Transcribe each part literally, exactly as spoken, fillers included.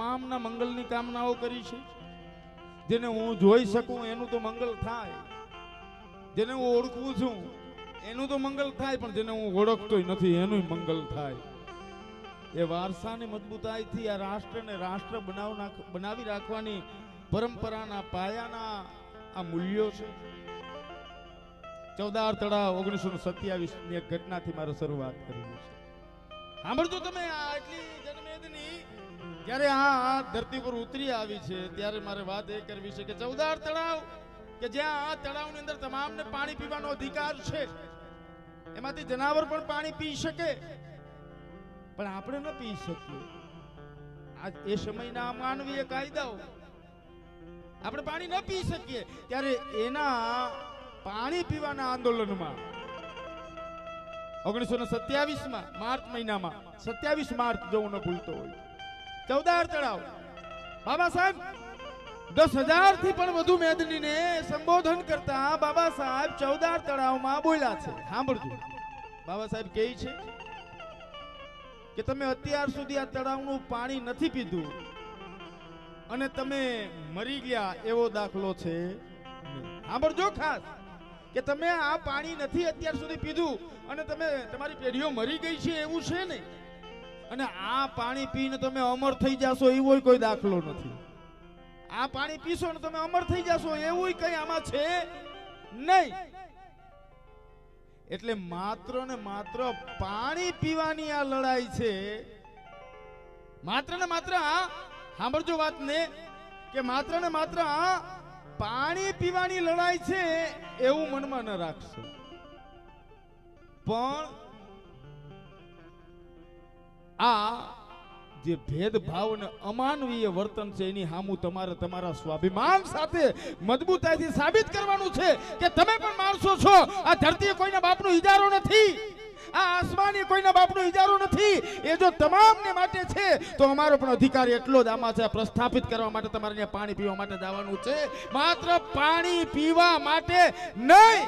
તમામના મંગલની કામનાઓ કરી છે. જેને હું જોઈ શકું એનું તો મંગલ થાય, જેને હું ઓળખું છું એનું તો મંગલ થાય, પણ જેને હું ઓળખતોય નથી એનું મંગલ થાય. એ વારસાની મજબૂતાઈથી આ રાષ્ટ્રને રાષ્ટ્ર બનાવ બનાવી રાખવાની પરંપરાના પાયાના આ મૂલ્યો છે. ચૌદાર તળાવ ઓગણીસો સત્યાવીસ ની એક ઘટનાથી મારે શરૂઆત કરવી છે. સાંભળજો તમે, આ એટલી જનમેદની જ્યારે આ ધરતી પર ઉતરી આવી છે ત્યારે મારે વાત એ કરવી છે કે ચૌદાર તળાવ કે જ્યાં આ તળાવની અંદર તમામને પાણી પીવાનો અધિકાર છે, એમાંથી જનાવર પણ પાણી પી શકે, પણ આપણે ન પી શકીએ. આ એ સમયના માનવીય કાયદાઓ, આપણે પાણી ન પી શકીએ ત્યારે એના પાણી પીવાના આંદોલનમાં ઓગણીસો ને સત્યાવીસ માં માર્ચ મહિનામાં સત્યાવીસ માર્ચ જો હું ન ભૂલતો હોય, ચૌદાર તળાવ બાબા સાહેબ દસ હજાર થી પણ વધુ મેદનીને સંબોધન કરતા બાબા સાહેબ ચૌદાર તળાવમાં બોલ્યા છે. સાંભળજો, બાબા સાહેબ કહે છે કે તમે અત્યાર સુધી આ તળાવનું પાણી નથી પીધું અને તમે મરી ગયા એવો દાખલો છે. સાંભળજો ખાસ, કે તમે આ પાણી નથી અત્યાર સુધી પીધું અને તમે તમારી પેઢીઓ મરી ગઈ છે એવું છે ને, અને આ પાણી પીને તમે અમર થઈ જાશો એવો કોઈ દાખલો નથી. આ પાણી પીશો ને તમે અમર થઈ જાશો એવું કઈ આમાં છે નહીં. એટલે માત્ર ને માત્ર પાણી પીવાની આ લડાઈ છે. માત્ર ને માત્ર આ સાંભળજો વાત ને, કે માત્ર ને માત્ર આ પાણી પીવાની લડાઈ છે એવું મનમાં ન રાખશો, પણ આ જે ભેદભાવ અને અમાનવીય વર્તન છે એની સામું તમારે તમારા સ્વાભિમાન સાથે મજબૂતાઈથી સાબિત કરવાનું છે કે તમે પણ માણસો છો. આ ધરતી કોઈના બાપનો ઇજારો નથી, આ આસમાન એ કોઈના બાપનો ઇજારો નથી. એ જો તમામને માટે છે તો અમારો પણ અધિકાર એટલો જ આમાં છે. પ્રસ્થાપિત કરવા માટે તમારે ત્યાં પાણી પીવા માટે જવાનું છે, માત્ર પાણી પીવા માટે નહીં.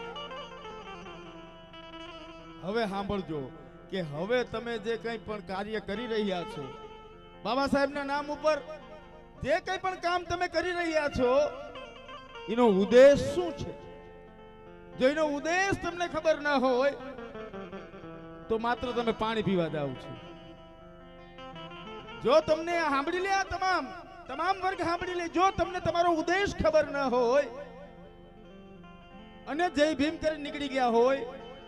હવે સાંભળજો કે હવે તમે જે કંઈ પણ કાર્ય કરી રહ્યા છો, બાબા સાહેબના નામ ઉપર જે કંઈ પણ કામ તમે કરી રહ્યા છો એનો ઉદ્દેશ શું છે? જો એનો ઉદ્દેશ તમને ખબર ના હોય તો માત્ર તમે પાણી પીવા જાવ છો. જો તમને સાંભળી લે, તમામ તમામ વર્ગ સાંભળી લે, જો તમને તમારો ઉદ્દેશ ખબર ના હોય અને જય ભીમ કરી નીકળી ગયા હોય,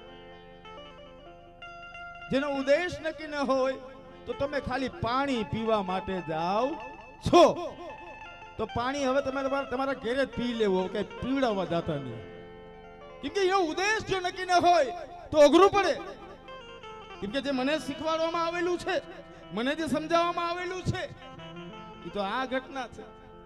જેનો ઉદ્દેશ નક્કી ન હોય, તો તમે ખાલી પાણી પીવા માટે જાઓ છો. તો પાણી હવે તમે તમારા ઘેરે પી લેવો, કે પીવડાવવા જાતા નહીં. કેમ કે એનો ઉદ્દેશ જો નક્કી ન હોય તો અઘરું પડે. કેમ કે જે મને શીખવાડવામાં આવેલું છે, મને જે સમજાવવામાં આવેલું છે એ તો આ ઘટના છે.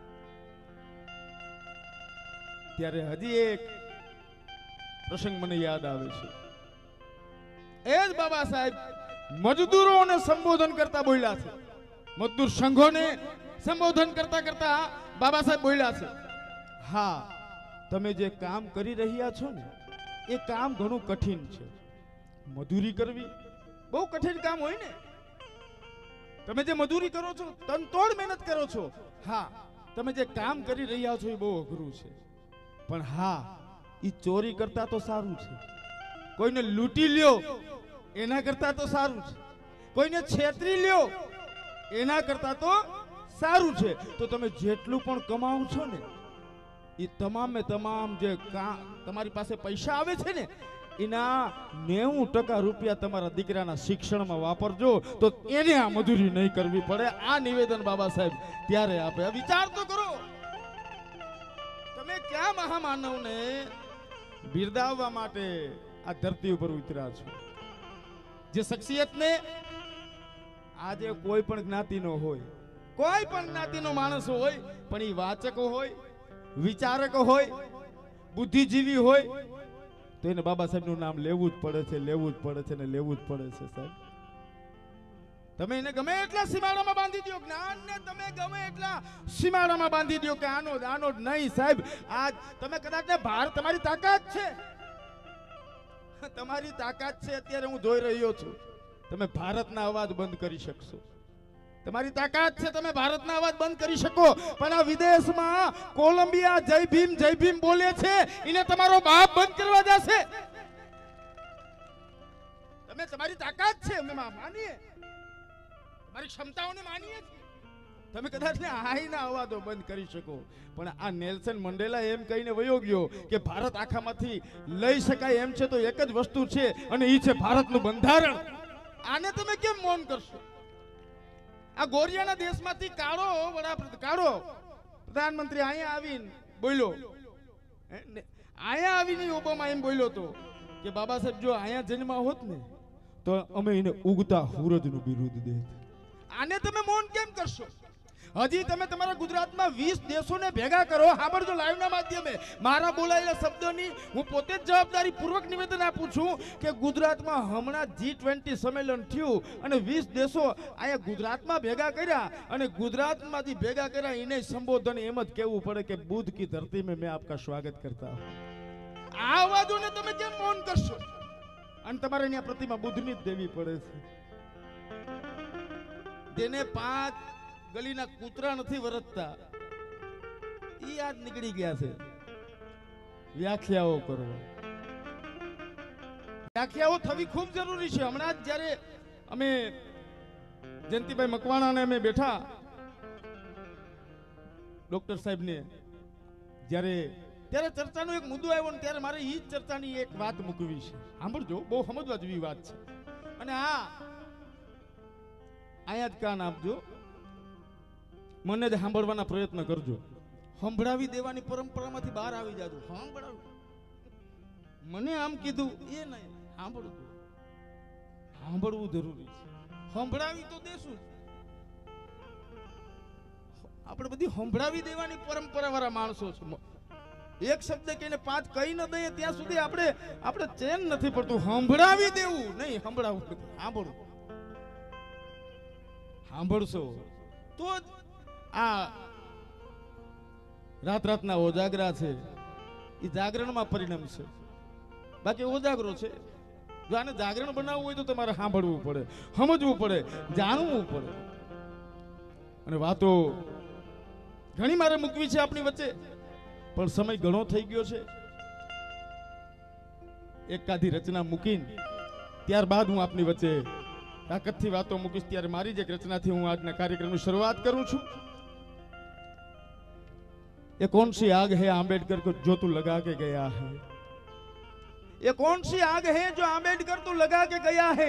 ત્યારે હજી એક પ્રસંગ મને યાદ આવે છે. એ જ બાબા સાહેબ મજદૂરોને સંબોધન કરતા બોલ્યા છે, મજદૂર સંઘોને સંબોધન કરતા કરતા બાબા સાહેબ બોલ્યા છે, હા તમે જે કામ કરી રહ્યા છો ને એ કામ ઘણું કઠિન છે. મજૂરી કરવી બહુ કઠિન કામ હોય ને. તમે જે મજૂરી કરો છો, તનતોડ મહેનત કરો છો, હા તમે જે કામ કરી રહ્યા છો એ બહુ અઘરું છે. પણ હા, એ ચોરી કરતા તો સારું છે. કોઈને લૂંટી લ્યો એના કરતા તો સારું છે. કોઈને છેતરી લ્યો એના કરતા તો સારું છે. તો તમે જેટલું પણ કમાવો છો ને એ તમામે તમામ જે તમારી પાસે પૈસા આવે છે ને એના નેવું ટકા રૂપિયા તમારા દીકરાના શિક્ષણમાં વાપરજો, તો એને આ મજૂરી નહીં કરવી પડે. આ નિવેદન બાબા સાહેબ ત્યારે આપે. વિચાર તો કરો, તમે ક્યાં મહામાનવને બિરદાવવા માટે આ ધરતી ઉપર ઉતર્યા છો. જે શખ્સિયતને આજે કોઈ પણ જ્ઞાતિનો હોય, કોઈ પણ જ્ઞાતિનો માણસ હોય, પણ એ વાચકો હોય, વિચારક હોય, બુદ્ધિજીવી હોય, તો એને બાબા સાહેબનું નામ લેવું જ પડે છે, લેવું જ પડે છે ને લેવું જ પડે છે. સાહેબ તમે એને ગમે એટલા સીમાડામાં બાંધી દો, જ્ઞાનને તમે ગમે એટલા સીમાડામાં બાંધી દો કે આનો આનો જ નહીં. સાહેબ આજ તમે કદાચ ને ભાર, તમારી તાકાત છે, તમારી તાકાત છે. અત્યારે હું જોઈ રહ્યો છું, તમે ભારતના અવાજ બંધ કરી શકશો. તમારી તાકાત છે, તમે ભારતના અવાજ બંધ કરી શકો, પણ આ વિદેશમાં કોલંબિયા જય ભીમ જય ભીમ બોલે છે, એને તમારો બાપ બંધ કરવા જશે? તમે તમારી તાકાત છે, અમે માનીએ, તમારી ક્ષમતાઓને માનીએ છીએ, તમે કદાચ ને આઈના અવાજો બંધ કરી શકો, પણ આ નેલ્સન મંડેલા એમ કહીને વયો ગયો કે ભારત આખામાંથી લઈ શકાય એમ છે તો એક જ વસ્તુ છે, અને એ છે ભારતનું બંધારણ. આને તમે કેમ મૌન કરશો? આ ગોરિયાના દેશમાંથી કાળો વડાપ્રધાન કાળો પ્રધાનમંત્રી અહીંયા આવીને બોલ્યો, અહીંયા આવીને ઓબામા એમ બોલ્યો તો કે બાબા સાહેબ જો અહીંયા જન્મ હોત ને તો અમે એને ઉગતા સૂરજનું બિરુદ દેત. આને તમે મૌન કેમ કરશો? હજી તમે તમારા ગુજરાતમાં વીસ દેશોને ભેગા કરો. સાંભળજો લાઈવના માધ્યમે મારા બોલાયેલા શબ્દોની હું પોતે જ જવાબદારી પૂર્વક નિવેદન આપું છું કે ગુજરાતમાં હમણાં જી ટ્વેન્ટી સંમેલન થયું અને વીસ દેશો અહીંયા ગુજરાતમાં ભેગા કર્યા, અને ગુજરાતમાંથી ભેગા કર્યા એને સંબોધન એમ જ કહેવું પડે કે બુદ્ધ કી ધરતી में मैं आपका स्वागत करता हूं. આ અવાજોને તમે કેમ મૌન કરશો? અને તમારે અહીંયા પ્રતિમા બુદ્ધની જ દેવી પડે છે, તેને પાંચ ગલીના કૂતરા નથી વરતતા, ઈ આજ નીકળી ગયા છે વ્યાખ્યાઓ કરવા. વ્યાખ્યાઓ થવી ખૂબ જરૂરી છે. હમણાં જ જ્યારે અમે જયંતિભાઈ મકવાણાને અમે બેઠા ડોક્ટર સાહેબને જ્યારે ત્યારે ચર્ચાનો એક મુદ્દો આવ્યો ને ત્યારે મારે ઈ જ ચર્ચાની એક વાત મૂકવી છે. સાંભળજો, બહુ સમજવા જેવી વાત છે. અને આ અહીંયા જ કાન આપજો, મને જ સાંભળવાના પ્રયત્ન કરજો. સંભળાવી દેવાની પરંપરામાંથી બહાર આવી જાજો. સાંભળાવું મને આમ કીધું એ નહીં, સાંભળવું સાંભળવું જરૂરી છે. સંભળાવી તો દેશું, આપણે બધી સંભળાવી દેવાની પરંપરા વાળા માણસો છે. એક શબ્દ કહીને પાંચ કહી ન દઈએ ત્યાં સુધી આપણે આપણે ચેન નથી પડતું. સંભળાવી દેવું નહીં, સંભળાવું સાંભળવું. સાંભળશો તો જ આ રાત રાતના ઓજાગરા છે એ જાગરણમાં પરિણમશે. બાકી ઓજાગરો છે, જો આને જાગરણ બનાવવું હોય તો તમારે સાંભળવું પડે, સમજવું પડે, જાણવું પડે. અને વાતો ઘણી મારે મૂકવી છે આપણી વચ્ચે, પણ સમય ઘણો થઈ ગયો છે. એકાદી રચના મૂકીને ત્યારબાદ હું આપની વચ્ચે તાકાતથી વાતો મૂકીશ. ત્યારે મારી જ એક રચનાથી હું આજના કાર્યક્રમની શરૂઆત કરું છું. ये कौन सी आग है आंबेडकर को जो तू लगा के गया है, ये कौन सी आग है जो आंबेडकर तू लगा के गया है,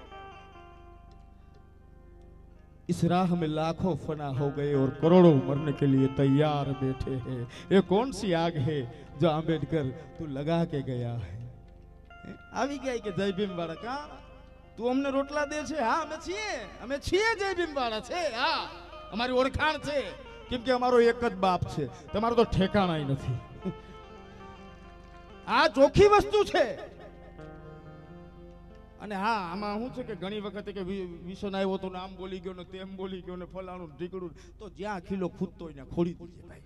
इस राह में लाखों फना हो गए और करोड़ों मरने के लिए तैयार बैठे हैं. ये कौन सी आग है जो आंबेडकर तू लगा के गया है. આવી ગયા કે જય ભીમ વાળા, કા તું અમને રોટલા દે છે? હા અમે છીએ, અમે છીએ જય ભીમ વાળા છે. હા અમારી ઓળખાણ છે, કેમ કે અમારો એક જ બાપ છે, તમારો તો ઠેકાણાય નથી. આ ચોખ્ખી વસ્તુ છે. અને હા આમાં શું છે કે ઘણી વખતે કે વિષન આવ્યો તો નામ બોલી ગયો ને તેમ બોલી ગયો ને ફલાણું ઢીકડું, તો જ્યાં ખીલો ખૂટતો હોય ત્યાં ખોડી દીજે ભાઈ.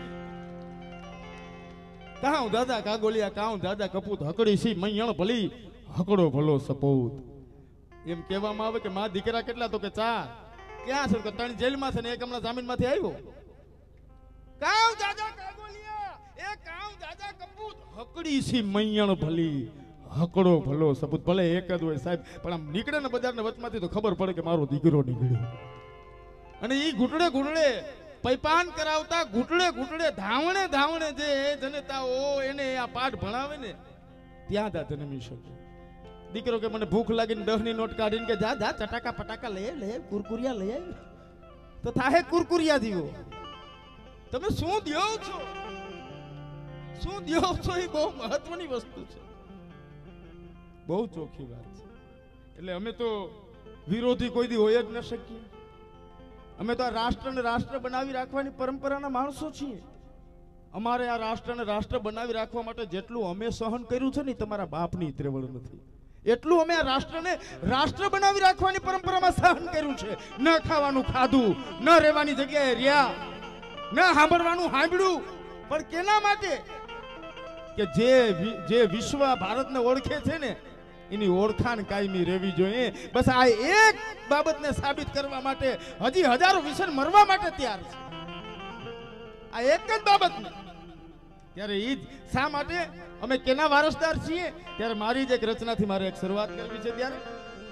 કાઉ દાદા કાગોલિયા કાઉ દાદા કપૂત હકડી સી મૈયણ ભલી હકડો ભલો સપોત. એમ કહેવામાં આવે કે માં દીકરા કેટલા, તો કે ચાર. ક્યાં છે? કે ત્રણ જેલમાં છે ને એક હમણાં જામીનમાંથી આવ્યો. કાઉ દાદા કાગોલિયા એ કાઉ દાદા કપૂત હકડી સી મૈયણ ભલી હકડો ભલો સપૂત. ભલે એક જ હોય સાહેબ, પણ આમ નીકળે ને બજારના વચમાંથી તો ખબર પડે કે મારો દીકરો નીકળ્યો. અને ઈ ઘૂંટડે ઘૂંટડે પૈપાન કરાવતા, ઘૂંટડે ઘૂંટડે ધાવણે ધાવણે જે જનતાઓ એને આ પાઠ ભણાવે ને ત્યાં જા જન્મી શકે. દીકરો કે મને ભૂખ લાગીને દસ ની નોટ કાઢીને કે જા જા ચટાકા પટાકા લઈ લે, કુરકુરિયા લઈ આવી, તો થાહે કુરકુરિયા દીવો. તમે શું દ્યો છો, શું દ્યો છો, એ બહુ મહત્વની વસ્તુ છે, બહુ ચોખ્ખી વાત છે. એટલે અમે તો વિરોધી કોઈ દી હોય જ ન શકીએ. અમે તો આ રાષ્ટ્રને રાષ્ટ્ર બનાવી રાખવાની પરંપરાના માણસો છીએ. અમારે આ રાષ્ટ્રને રાષ્ટ્ર બનાવી રાખવા માટે જેટલું અમે સહન કર્યું છે ને તમારા બાપની ત્રેવડ નથી, એટલું અમે આ રાષ્ટ્રને રાષ્ટ્ર બનાવી રાખવાની પરંપરામાં સહન કર્યું છે. ન ખાવાનું ખાધું, ન રહેવાની જગ્યાએ રહ્યા, ન સાંભળવાનું સાંભળ્યું, પણ કેના માટે? કે જે જે વિશ્વ ભારતને ઓળખે છે ને એની ઓળખાણ કાયમી રહેવી જોઈએ. બસ આ એક બાબતને સાબિત કરવા માટે હજી હજારો વિષન મરવા માટે તૈયાર છે. આ એક જ બાબત. ત્યારે ઈ જ શા માટે અમે કેના વારસદાર છીએ? ત્યારે મારી જ એક રચનાથી મારે એક શરૂઆત કરવી છે. ત્યારે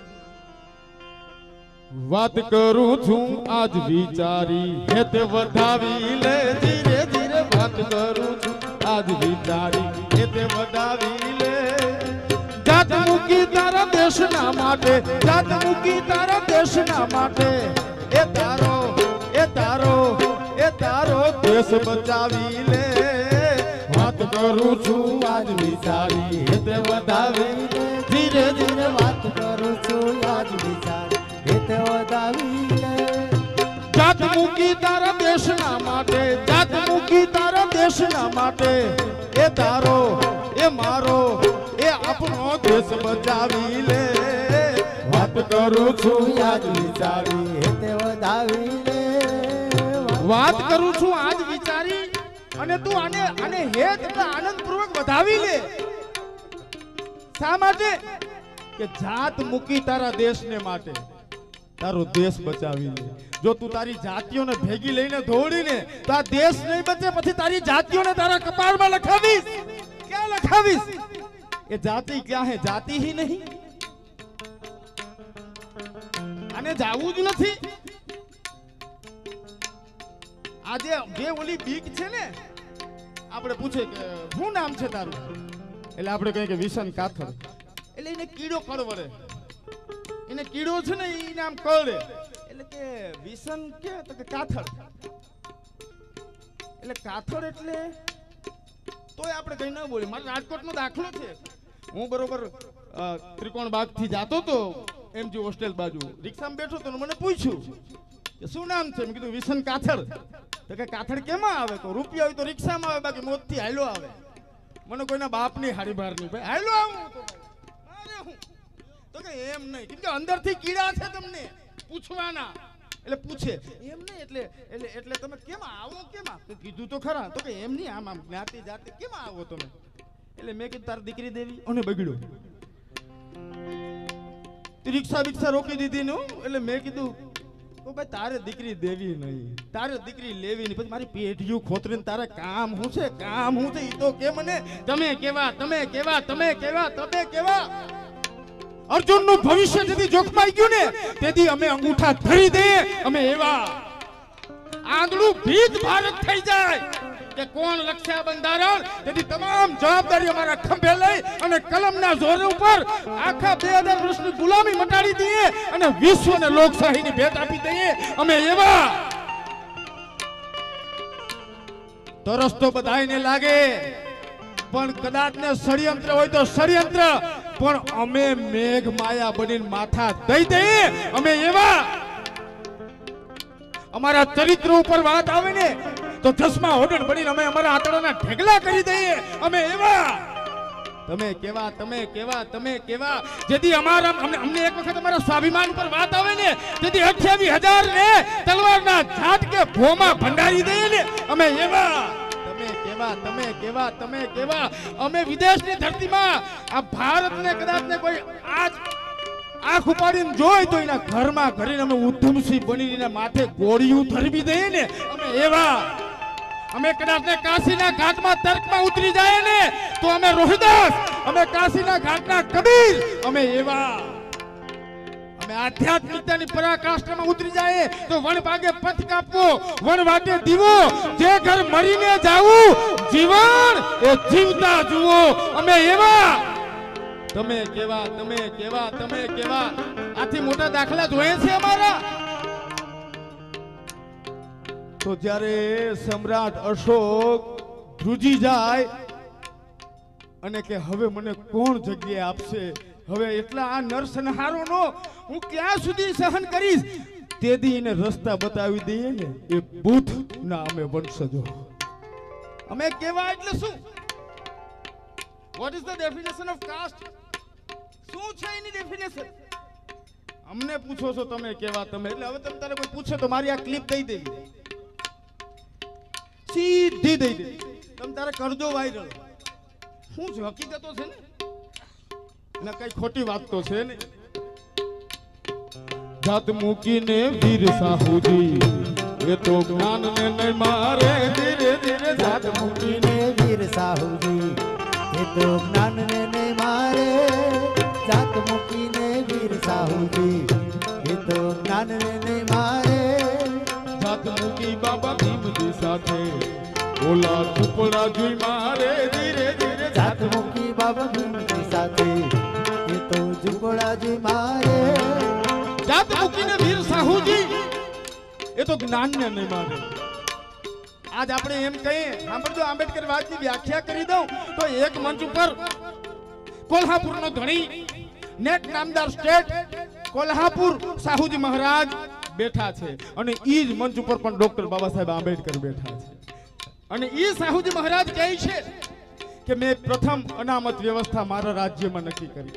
વાત કરું છું આજ વિચારી હેત વધાવી લે, ધીરે ધીરે વાત કરું છું આજ વિચારી હેત વધાવી લે. જાત મૂકી તારા દેશના માટે, જાત મૂકી તારા દેશના માટે, એ તારો એ તારો એ તારો દેશ બચાવી લે. વાત કરું છું આજ વિચારી હેત વધાવી લે, ધીરે ધીરે વાત કરું છું આજ વિચારી હેત વધાવી લે. જાત મૂકી તારા દેશના માટે, જાત મૂકી તારા દેશના માટે, એ તારો એ મારો એ આપણો દેશ બચાવી લે. વાત કરું છું આજ વિચારી હેત વધાવી લે. વાત કરું છું આજ વિચારી અને તું આને આને હેત એટલે આનંદપૂર્વક વધાવી લે. શા માટે? કે જાત મૂકી તારા દેશને માટે, તારો દેશ બચાવી લે. જો તું તારી જાતિઓને ભેગી લઈને દોડીને તો આ દેશ નહીં બચે. પછી તારી જાતિઓને તારા કપાળમાં લખાવીશ. ક્યાં લખાવીશ? એ જાતિ ક્યાં હે? જાતિ ही નહીં. આને જાવું જ નથી. આજે જે ઓલી બીક છે ને, આપણે પૂછે કે શું નામ છે તારું, એટલે આપણે કહીએ કે વિશન કાથડ. એટલે એને કીડો કળવડે, એને કીડો છે ને એ નામ કળે. એટલે કે વિશન કે તો કે કાથડ. એટલે કાથડ એટલે તોય આપણે કઈ ન બોલી. મારા રાજકોટનો દાખલો છે. હું બરોબર ત્રિકોણ બાગ થી જાતો તો એમજી હોસ્ટેલ બાજુ રિક્ષામાં બેઠો તો મને પૂછ્યું કે શું નામ છે? મેં કીધું વિશન કાથડ. તો કે કાથડ કેમાં આવે? તો રૂપિયા હોય તો રિક્ષામાં આવે, બાકી મોત થી હાલો આવે. મને કોઈના બાપની હારી બહાર નહીં ભાઈ, હાલો આવું તો અરે હું તો કે એમ નહીં, કેમ કે અંદરથી કીડા છે તમને પૂછવાના. એટલે પૂછે એમ નહીં એટલે એટલે એટલે તમે કેમ આવો? કેમાં? તો કીધું તો ખરા. તો કે એમ નહીં, આમ આમ જ્ઞાતિ જાતિ કેમાં આવો તમે? એટલે મેં કીધું તાર દીકરી દેવી અને બગડ્યો. રિક્ષા બિક્ષા રોકી દીધી ને. એટલે મેં કીધું તો ભાઈ તારે દીકરી દેવી નહીં, તારે દીકરી લેવી નહીં. પછી મારી પેઢીયું ખોતરીને તારે કામ શું છે? કામ શું છે? ઈ તો કે મને. તમે કેવા તમે કેવા તમે કેવા તમે કેવા? અર્જુન નું ભવિષ્ય જેથી જોખમાઈ ગયું ને તેથી અમે અંગૂઠા ધરી દઈએ. અમે એવા આંધળું ભીત ભારત થઈ જાય કે કોણ લખ્યા બંધારણ. તેથી તમામ જવાબદારી અમારા ખંભે લઈ અને કલમના જોર ઉપર આખા બે હજાર વર્ષની ગુલામી મટાડી દઈએ અને વિશ્વને લોકશાહીની ભેટ આપી દઈએ. અમે એવા. તરસ તો બધાયને લાગે, પણ કદાચ ને ષડયંત્ર હોય તો ષડયંત્ર, પણ અમે મેઘ માયા બનીને માથા દઈ દઈએ. અમે એવા. અમારા ચરિત્ર ઉપર વાત આવે ને તો ચશ્મા હોડણ બનીને અમે અમારા આતડાના ઢેગલા કરી દઈએ. અમે એવા. તમે કેવા તમે કેવા તમે કેવા? જેથી અમારા અમને અમને એક વખત અમારા સ્વાભિમાન પર વાત આવે ને જેથી અઠ્યાવીસ હજાર ને તલવારના ઝાટકે ભોમાં ભંડારી દઈએ ને. અમે એવા. તમે કેવા તમે કેવા તમે કેવા? અમે વિદેશની ધરતીમાં આ ભારતને કદાચ ને કોઈ આજ આંખ ઉપાડીને જોઈ તો એના ઘરમાં ઘરીને અમે ઉધમસિંહ બનીને માથે ગોળીઓ ધરવી દઈએ ને. અમે એવા. અમે કદાચ ને કાશીના ઘાટમાં તર્કમાં ઉતરી જાય ને તો અમે રોહિદાસ, અમે કાશીના ઘાટના કબીર. અમે એવા. અમે આધ્યાત્મિકતાની પરાકાષ્ઠામાં ઉતરી જાય તો વણ ભાગે પથ કાપવો, વણ વાટે દીવો, જે ઘર મરીને જાવું જીવન એ જીવતા જુઓ. અમે એવા. તમે કેવા તમે કેવા તમે કેવા? આથી મોટા દાખલા જોઈએ છે અમારા. તો જ્યારે સમ્રાટ અશોક ધ્રુજી જાય અને કે હવે મને કોણ જગ્યાએ આપશે, હવે એટલા આ નરસંહારોનો હું ક્યાં સુધી સહન કરીશ, તેથી એને રસ્તા બતાવી દઈએ ને એ બુદ્ધ ના અમે વંશજો. અમે કેવા એટલે શું? What is the definition of caste? શું છે એની ડેફિનેશન? અમને પૂછો છો તમે કેવા તમે? એટલે હવે તમે તારે કોઈ પૂછે તો મારી આ ક્લિપ દઈ દેવી, સીધી દઈ દેવી. તમે તારે કરજો વાયરલ. શું છે? હકીકતો છે ને. ને કઈ ખોટી વાત તો છે ને. જાત મૂકીને વીર સાહુજી એ તો જ્ઞાન ને નહીં મારે. ધીરે ધીરે જાત મૂકીને વીર સાહુજી એ તો જ્ઞાન ને નહીં મારે. જાત મૂકીને વીર સાહુજી એ તો જ્ઞાન ને નહીં મારે. જાત મૂકી બાબા ભીમજી સાથે ઓલા ઝૂંપડા જોઈ મારે. ધીરે ધીરે જાત મૂકી બાબા ભીમજી સાથે એ તો ઝૂંપડા જોઈ મારે. જાત મૂકીને વીર સાહુજી એ તો જ્ઞાન ને નહીં મારે. આજ આપણે એમ કહીએ, સાંભળજો, આંબેડકર વાતની વ્યાખ્યા કરી દઉં તો એક મંચ ઉપર કોલ્હાપુરનો ધણી નેટ નામદાર સ્ટેટ કોલ્હાપુર સાહુજી મહારાજ બેઠા છે અને ઈ જ મંચ ઉપર પણ ડોક્ટર બાબા સાહેબ આંબેડકર બેઠા છે. અને ઈ સાહુજી મહારાજ કહે છે કે મેં પ્રથમ અનામત વ્યવસ્થા મારા રાજ્યમાં નક્કી કરી.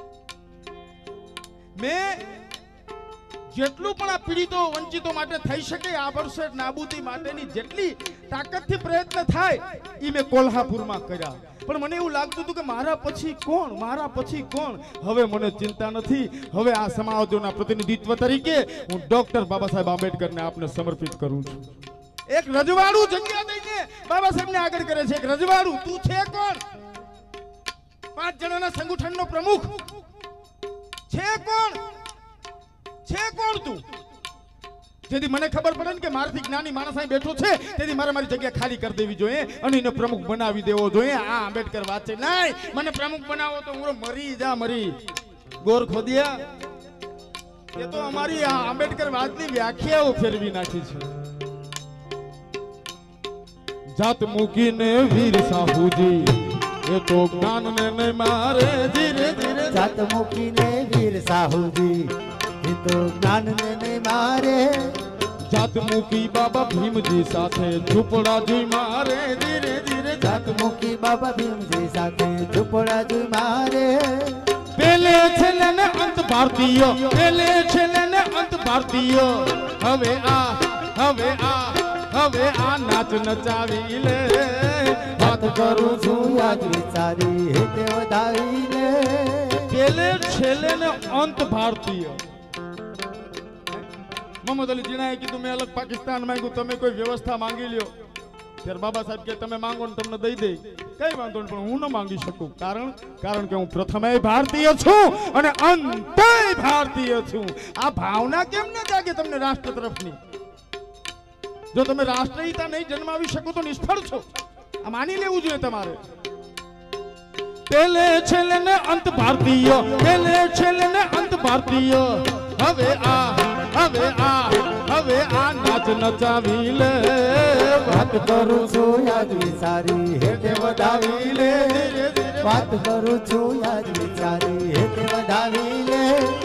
મેં જેટલું પણ આ પીડિતો વંચિતો માટે થઈ શકે આ વર્ષે નાબૂદી માટેની જેટલી તાકાતથી પ્રયત્ન થાય એ મેં કોલ્હાપુરમાં કર્યા. પણ મને એવું લાગતું હતું કે મારા પછી કોણ, મારા પછી કોણ. હવે મને ચિંતા નથી. હવે આ સમાજોના પ્રતિનિધિત્વ તરીકે હું ડોક્ટર બાબા સાહેબ આંબેડકરને આપને સમર્પિત કરું છું. એક રજવાડું જગ્યા દઈને બાબા સાહેબને આગળ કરે છે. એક રજવાડું. તું છે કોણ? પાંચ જણાના સંગઠનનો પ્રમુખ છે કોણ? છે કોણ તું? જેથી મને ખબર પડે ને કે મારાથી જ્ઞાની માણસ અહીં બેઠો છે તેથી મારે મારી જગ્યા ખાલી કરી દેવી જોઈએ અને એને પ્રમુખ બનાવી દેવો જોઈએ. આ આંબેડકર વાત છે. નહીં, મને પ્રમુખ બનાવો તો હું મરી જા મરી. ગોર ખોદિયા એ તો અમારી આ આંબેડકર વાતની વ્યાખ્યાઓ ફેરવી નાખી છે. જાત મૂકીને વીર સાહુજી એ તો જ્ઞાન ને નહીં મારે. ધીરે ધીરે જાત મૂકીને વીર સાહુજી એ તો જ્ઞાન ને નહીં મારે. જાત મૂકી બાબા ભીમજી સાથે ઝૂંપડા જોઈ મારે. ધીરે ધીરે જાત મૂકી બાબા ભીમજી સાથે ઝૂંપડા જોઈ મારે. પેલે છેલ્લે ને અંત ભારતીય, પેલે છેલ્લે ને અંત ભારતીય. હવે આ હવે આ હવે આ નાચ નચાવી લે. વાત કરું છું યાદ વિચારી હેતે વધાવી લે. પેલે છેલ્લે ને અંત ભારતીય. મોહમ્મદ અલી જીણાએ કીધું મેં અલગ પાકિસ્તાન માંગ્યું, તમે કોઈ વ્યવસ્થા માંગી લ્યો. ત્યારે બાબા સાહેબ કે તમે માંગો ને તમને દઈ દે. કઈ વાંધો નહીં, પણ હું ન માંગી શકું. કારણ કારણ કે હું પ્રથમે ભારતીય છું અને અંતે ભારતીય છું. આ ભાવના કેમ ન જાગે તમને રાષ્ટ્ર તરફની? જો તમે રાષ્ટ્રહિતા નહીં જન્માવી શકો તો નિષ્ફળ છો. આ માની લેવું જોઈએ તમારે. પેલે છેલ્લે ને અંત ભારતીય, પેલે છેલ્લે ને અંત ભારતીય. હવે આ હવે આ હવે આ નાચ નચાવી લે. વાત કરું છું યાદ વિચારી હેતે વધાવી લે. વાત કરું છું યાદ વિચારી હેતે વધાવી લે.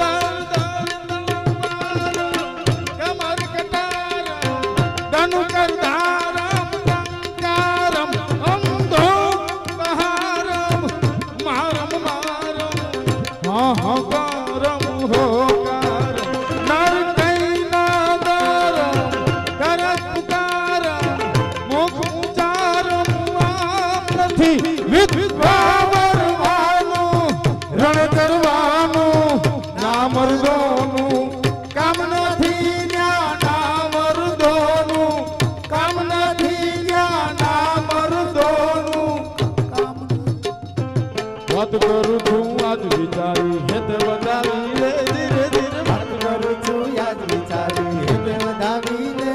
કમર કટાર ધનુ કરધારમ કારમ અંધો બહારમ મારમ મારમ હા હા કારમ હો રણ કરવાનું ના મર્દોનું કામ નથી. ના મર્દોનું કામ નથી. ના મર્દોનું કામ. વાત કરું છું આજ વિચારી હેત વધાવી લે. ધીરે ધીરે વાત કરું છું યાદ વિચારી હેતે વધાવી લે.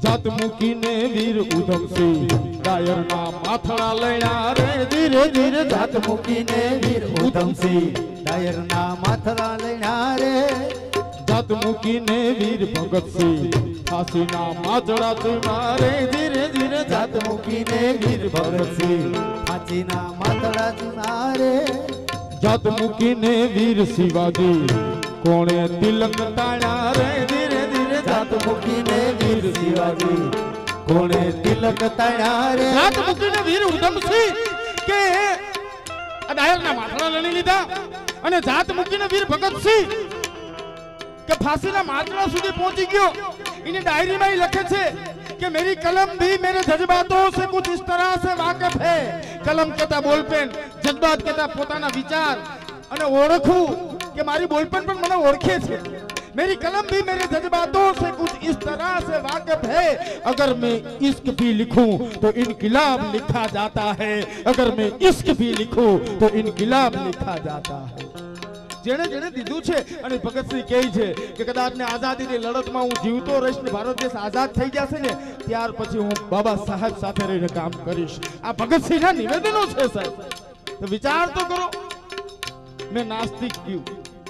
જાત મૂકીને વીર ઉધમસિંહ ડાયરના માથડા લણ્યા રે ધીરે ધીરે જાત મૂકીને વીર ઉધમસિંહ ડાયરના માથડા લણ્યા રે જાત મૂકીને વીર ભગતસિંહ ફાંસીના માથડા ચૂમ્યા રે ધીરે ધીરે જાત મૂકીને વીર ભગતસિંહ ફાંસીના માથડા ચૂમ્યા રે જાત મૂકીને વીર શિવાજી કોણે તિલક તાણ્યા રે ધીરે ધીરે જાત મૂકીને વીર શિવાજી કોણે તિલક તાણ્યા રે જાત મૂકીને વીર ઉધમસિંહ કે ડાયરના માથડા લણી લીધા અને જાત મૂકીને વીર ભગતસિંહ કે फांसीना मात्रा સુધી પહોંચી ગયો इन्हें डायरी में ही लिखे थे कि मेरी कलम भी मेरे जज्बातों से कुछ इस तरह से वाकिफ है कलम कहता बोलपेन जज्बात कहता પોતાના વિચાર અને ઓળખું કે મારી બોલપેન પણ મને ઓળખે છે मेरी कलम भी मेरे जज्बातों से कुछ इस तरह से वाकिफ है अगर मैं इश्क भी लिखूं तो इनकिलाब लिखा जाता है अगर मैं इश्क भी लिखूं तो इनकिलाब लिखा जाता है જેણે જેણે દીધું છે અને ભગતસિંહ કહે છે કે કદાચ ને આઝાદીની લડતમાં હું જીવતો રહીશ ને ભારત દેશ આઝાદ થઈ જશે ને ત્યાર પછી હું બાબા સાહેબ સાથે રહીને કામ કરીશ આ ભગતસિંહના નિવેદનો છે સાહેબ તો વિચાર તો કરો મેં નાસ્તિક ક્યું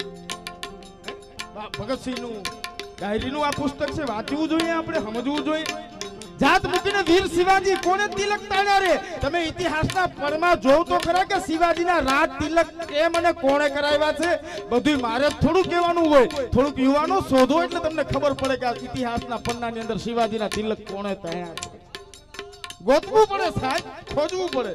ભગતસિંહનું ડાયરીનું આ પુસ્તક છે વાંચવું જોઈએ આપણે સમજવું જોઈએ જાત મૂકીને વીર શિવાજી કોને તિલક તાણ્યા રે તમે ઇતિહાસના પરમાં જોવ તો ખરા કે શિવાજીના રાજ તિલક કેમ અને કોણે કરાવ્યા છે બધું મારે થોડું કહેવાનું હોય થોડુંક યુવાનો શોધો એટલે તમને ખબર પડે કે આ ઇતિહાસના પન્નાની અંદર શિવાજીના તિલક કોણે તાણ્યા છે ગોતવું પડે સાહેબ ખોજવું પડે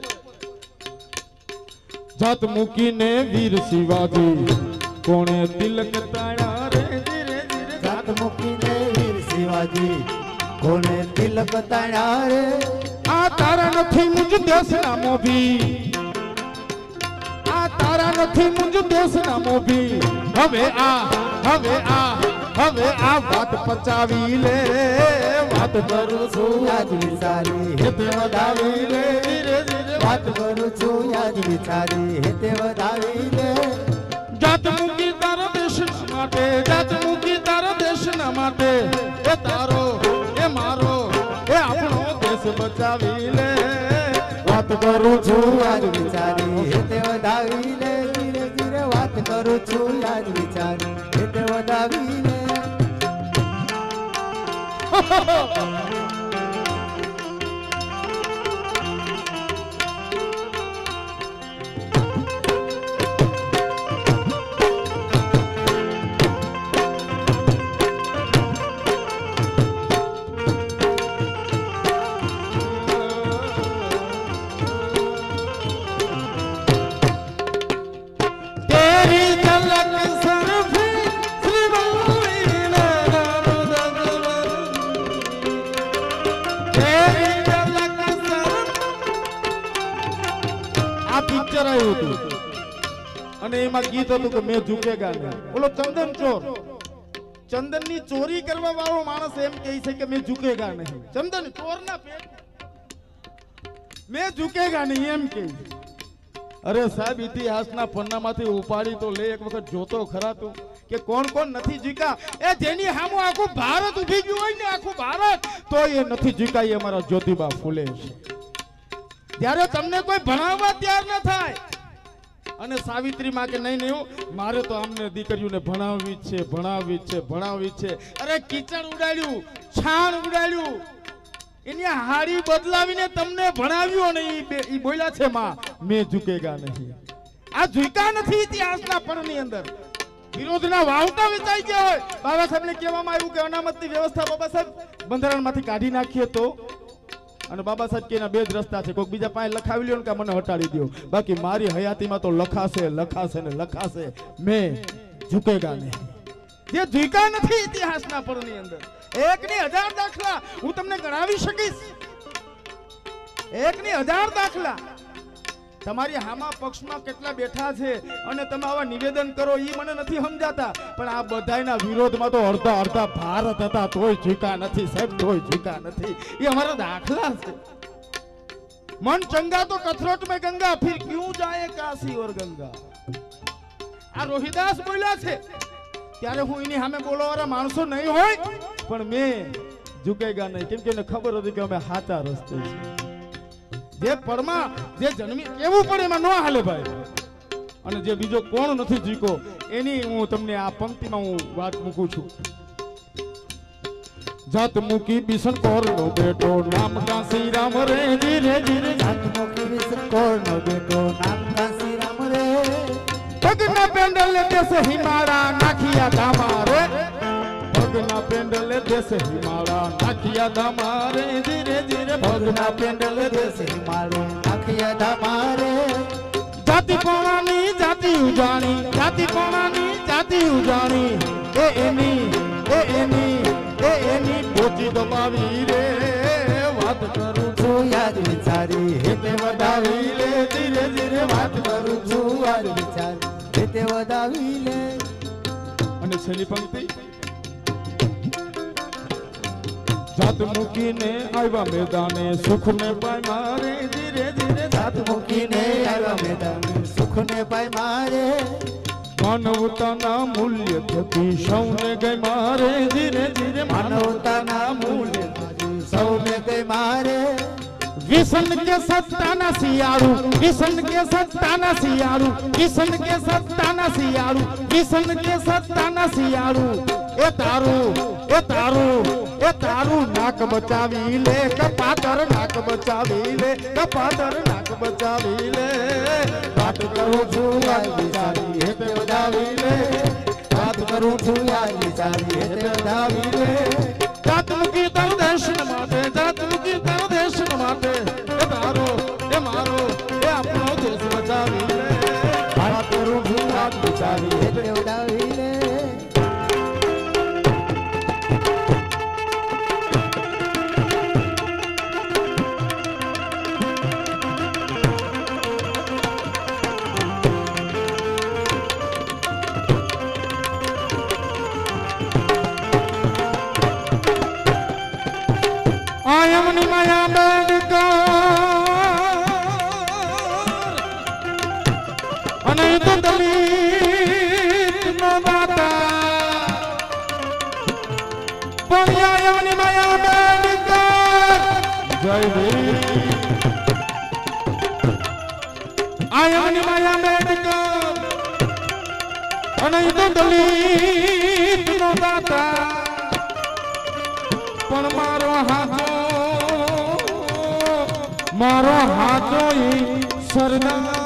જાત મૂકીને વીર શિવાજી કોણે તિલક તાણ્યા રે ધીરે ધીરે જાત મૂકીને વીર શિવાજી કોને તિલક તાણ્યા રે આ તારા નથી મુજ દેશના મોભી આ તારા નથી મુજ દેશના મોભી હવે આ હવે આ હવે આ વાત પચાવી લે વાત કરું છું યાદ વિચારી હેતે વધાવી લે ધીરે ધીરે વાત કરું છું યાદ વિચારી હેતે વધાવી લે જાત મૂકી તારા દેશના માટે જાત મૂકી તારા દેશના માટે એ તારો એ મારો એ આપણો દેશ બચાવી લે વાત કરું છું યાદ વિચારી હેતે વધાવી લે ધીરે ધીરે વાત કરું છું યાદ વિચારી હેતે વધાવી લે અને એમાં ગીત હતું કે મેં ઝુકેગા નહીં બોલો ચંદન ચોર ચંદન ની ચોરી કરવા વાળો માણસ એમ કહે છે કે મેં ઝુકેગા નહીં ચંદન ચોર ના પેટ મેં ઝુકેગા નહીં એમ કહે અરે સાહેબ ઇતિહાસના પન્નામાંથી ઉપાડી તો લે એક વખત જોતો ખરા તું કે કોણ કોણ નથી ઝૂક્યા એ જેની સામે આખું ભારત ઉભી ગયું હોય ને આખું ભારત તો એ નથી ઝૂકાય એ અમારા જ્યોતિબા ફૂલે છે ત્યારે તમને કોઈ ભણાવવા તૈયાર ન થાય અને સાવિત્રી માં કે નહીં નહીં મારે તો આમને દીકરીઓને ભણાવવી છે ભણાવવી છે ભણાવવી છે અરે કીચડ ઉડાડ્યું છાણ ઉડાડ્યું એની હાડી બદલાવીને તમને ભણાવ્યું અને ઈ બોલ્યા છે માં મેં ઝુકેગા નહીં આ ઝુકા નથી ઇતિહાસના પરની અંદર વિરોધના વાવટા વિચાઈ ગયા હોય બાબા સાહેબને કહેવામાં આવ્યું કે અનામતની વ્યવસ્થા બાબા સાહેબ બંધારણમાંથી કાઢી નાખીએ તો અને બાબા સાહેબ કે એના બે જ રસ્તા છે કોઈક બીજા પાસે લખાવી લ્યો ને કે મને હટાડી દો બાકી મારી હયાતીમાં તો લખાશે લખાશે ને લખાશે મેં ઝુકેગા નહીં જે ઝુકા નથી ઇતિહાસના પરની અંદર એક ની હજાર દાખલા હું તમને ગણાવી શકીશ એક ની હજાર દાખલા તમારી હામા પક્ષમાં કેટલા બેઠા છે અને તમે આવા નિવેદન કરો ઈ મને નથી સમજાતા પણ આ બધાયના વિરોધમાં તો અડધા અડધા ભારત હતા તોય ઝુકા નથી સાહેબ તોય ઝુકા નથી એ અમારા દાખલા છે મન ચંગા તો કથરોટ में गंगा फिर क्यों जाए काशी और गंगा આ રોહિદાસ બોલ્યા છે ત્યારે હું એની સામે બોલવાવાળા માણસો નહીં હોય પણ મેં ઝુકેગા નહીં કેમ કે એને ખબર હતી કે અમે સાચા રસ્તે છીએ જે પરમાં જે જન્મી કેવું પડે એમાં ન હાલે ભાઈ અને જે બીજો કોણ નથી જીકો એની હું તમને આ પંક્તિમાં હું વાત મૂકું છું જાત મૂકી બિશન કોરનો બેટો નામ કાશી રામ રે ધીરે ધીરે જાત મૂકી બિશન કોરનો બેટો નામ કાશી રામ રે પગના પેન્ડલ દેશે હિમાળા નાખિયા ધામા રે પગના પેન્ડલ દેશે હિમાળા નાખિયા ધામા રે ધીરે ધીરે પગના પેન્ડલ દેશે હિમાળા નાખિયા ધામા રે જાતિ કોણાની જાતિ ઉજાણી જાતિ કોણાની જાતિ ઉજાણી એ એની એ એની એ એની પોચી દબાવી રે વાત કરું છું યાદ વિચારી હેતે વધાવી લે ધીરે ધીરે વાત કરું છું યાદ વિચારી હેતે વધાવી લે અને છેલ્લી પંક્તિ જાત મૂકીને આવ્યા મેદાને સુખ ને પાય મારે ધીરે ધીરે જાત મૂકીને આવ્યા મેદાને સુખ ને પાય મારે માનવતાના મૂલ્ય થકી સૌને ગઈ મારે ધીરે ધીરે માનવતાના મૂલ્ય સૌને ગઈ મારે વિસન કે સત્તાના શિયાળુ વિસન કે સત્તાના શિયાળુ વિસન કે સત્તાના શિયાળુ વિસન કે સત્તાના શિયાળુ એ તારું એ તારું એ તારું નાક બચાવી લે કપાતર નાક બચાવી લે કપાતર નાક બચાવી લે વાત કરું છું યાદ વિચારી હેતે વધાવી લે વાત કરું છું યાદ વિચારી હેતે વધાવી લે જાત મૂકી તારું દર્શન માટે જાત મૂકી તારું દર્શન માટે એ તારો એ મારો એ આપણો દેશ બચાવી લે વાત કરું છું યાદ વિચારી હેતે વધાવી લે આયમની માયા બેડકા અને તો દલિત નો દાતા પણ આયમની માયા બેડકા જય વીર આયમની માયા બેડકા અને તો દલિત નો દાતા પણ મારો હાથો મારો હાથો ઈ સરદાર